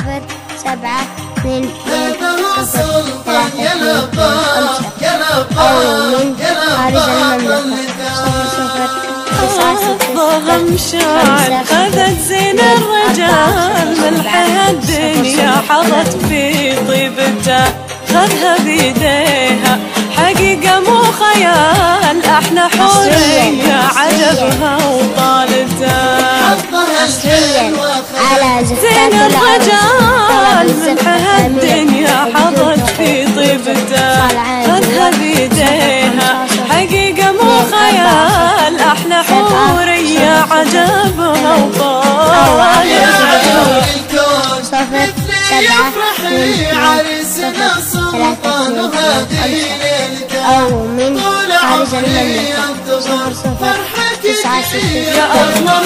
صفر 7 2 2 0 3 2 5 أو من خارج المملكة 0 ضغم مشاعر خذت زين الرجال ملحها الدنيا حظت في طيبته خذها بيديها حقيقة مو خيال احنا حورية عجبها وطالته حصريا على زين الرجال ملحها الدنيا حظت في طيبته خذها بيديها حقيقة مو خيال احنا حورية عجبها وطالته 0 7 2 أو من خارج المملكة 0 9 6 يا الله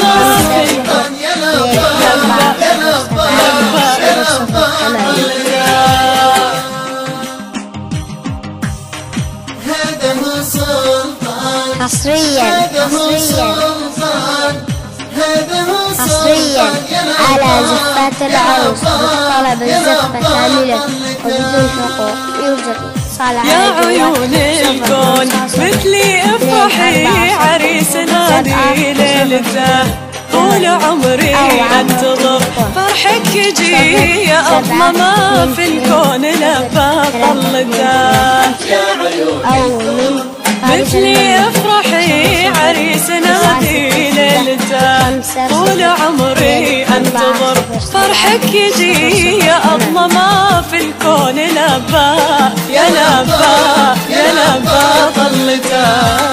حصريا على زفات العروس طلب الزفة كاملة وبدون حقوق يرزق صالح يا عيون الكون مثلي افرحي عريسنا ذي ليلته طول عمري انتظر فرحك يجي يا اضمى ما في الكون لفا طلته مثلي افرحي عريسنا ذي ليلته طول عمري انتظر فرحك يجي يا اضمى ما في الكون لبا يا لبا يا لبا طلته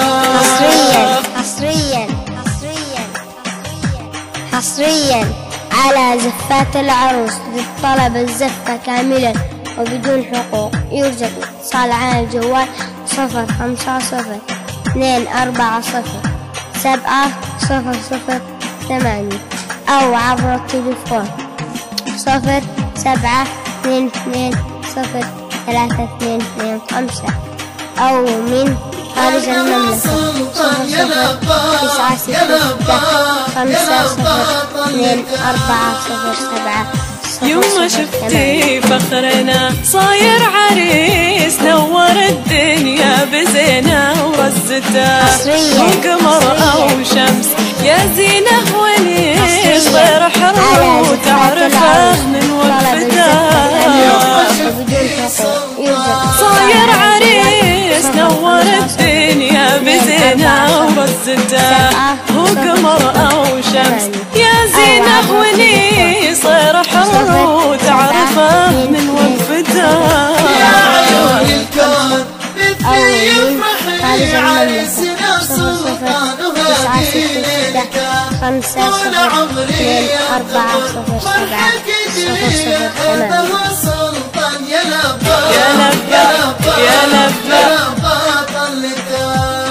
حصريا على زفات العروس للطلب الزفة كاملا وبدون حقوق يرزق اتصال على الجوال 0 5 0 2 4 0 7 0 0 8 أو عبر التليفون 0 7 2 2 0 3 2 2 5 أو من خارج المملكة 0 9 6 5 0 2 4 0 7 يوم ما شفتي فخرنا صاير عريس نور الدنيا بزينة ورزته وقمر أو شمس يا زينة ونيس غير حر وتعرفه من وقفته صاير عريس نور الدنيا بزينة ورزته وقمر أو شمس يا زينة ونيس غير حر وتعرفه من وقفته يا عيون الكون مثلي افرحي عريسنا سلطان وهذه ليلته طول عمري انتظر فرحك يجي هذا سلطان يا لبا يا لبا يا لبا طلته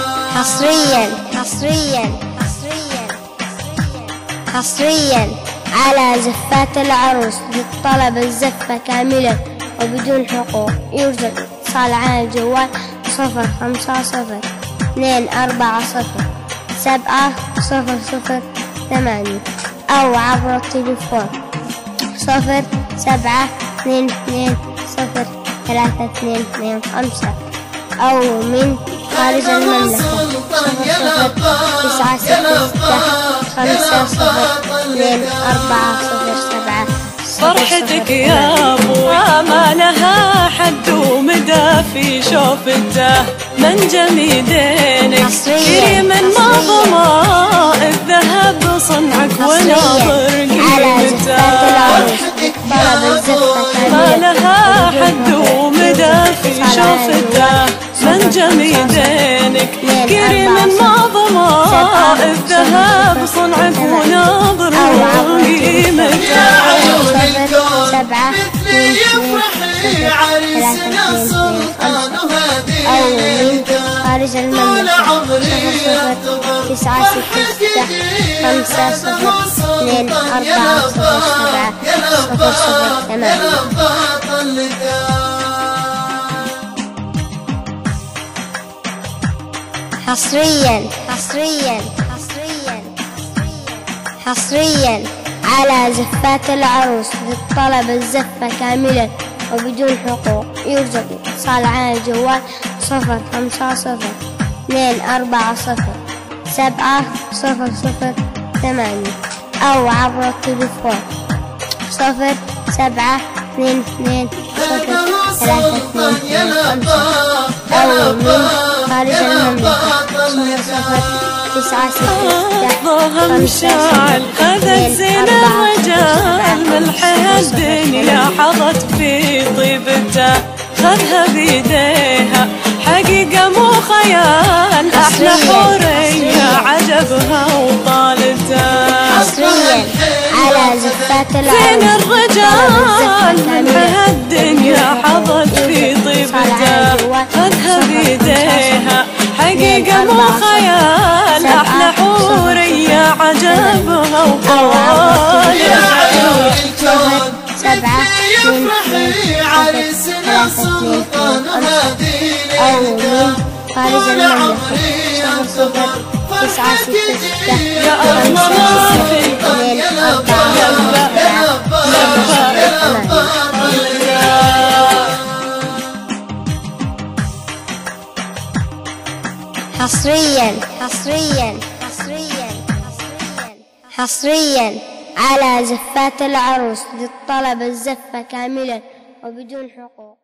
حصريا على زفات العروس للطلب الزفة كاملا وبدون حقوق يرزق اتصال على الجوال 0 5 0 2 4 0 7 0 0 8 أو عبر التليفون 0 7 2 2 0 3 2 2 5 أو من خارج المملكة 0 9 6 5 0 2 4 0 7 فرحتك يا ابويا ما لها حد ومدى في شوفته من جميدينك كريم ما ضماء الذهب صنعك وناظر قيمته ما لها حد ومدى في شوفته من جميدينك كريم ما ضماء الذهب صنعك وناظر قيمته مثلي يفرحي عريسنا سلطان وهذه ليلته خارج المملكة 0 9 6 5 0 2 4 0 7 0 8 حصريا على زفات العروس للطلب الزفة كاملا وبدون حقوق. يرزق اتصال على الجوال 050407008 أو عبر التليفون 0722203225 أو من خارج المملكة 00965 مشاعل خذت زين الرجال ملحها الدنيا حظت في طيبته خذها بيديها حقيقة مو خيال أحلى حورية عجبها وطالته حصريا على زفات زين العروس الرجال ملحها الدنيا حظت في طيبته خذها بيديها حقيقة مو خيال أحلى حورية عجبها وطالته. أو من خارج المملكة 0965 حصريا على زفات العروس للطلب الزفة كاملا وبدون حقوق.